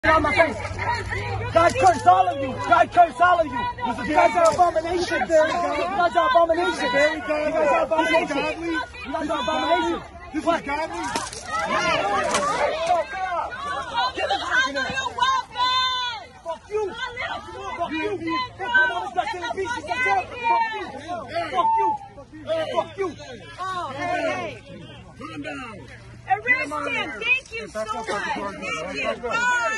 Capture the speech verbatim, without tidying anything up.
On my face. God curse all of you. God curse all of you. You guys are abomination. You guys are abomination. You guys are abomination. You guys are abomination. This is godly. Fuck you. Fuck you. My mama's not selling pieces. Fuck you. Fuck you. Fuck you. Oh, hey. Calm down. Arrest him. Thank you so much. Thank you.